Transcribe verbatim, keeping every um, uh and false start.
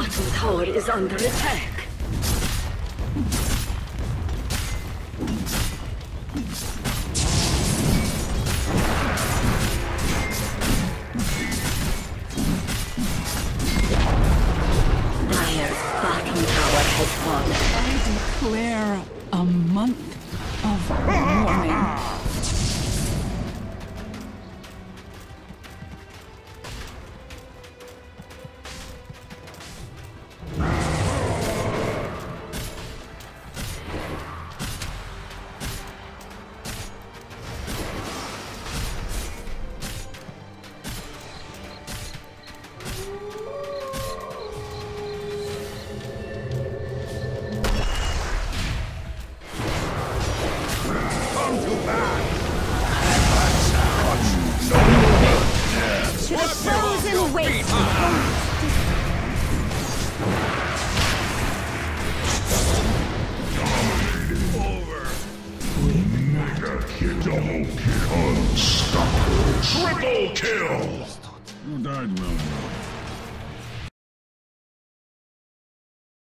bottom tower is under attack. Dire's bottom tower has fallen. I declare a month of mourning. Double kill! Unstoppable. Triple kill! You died well.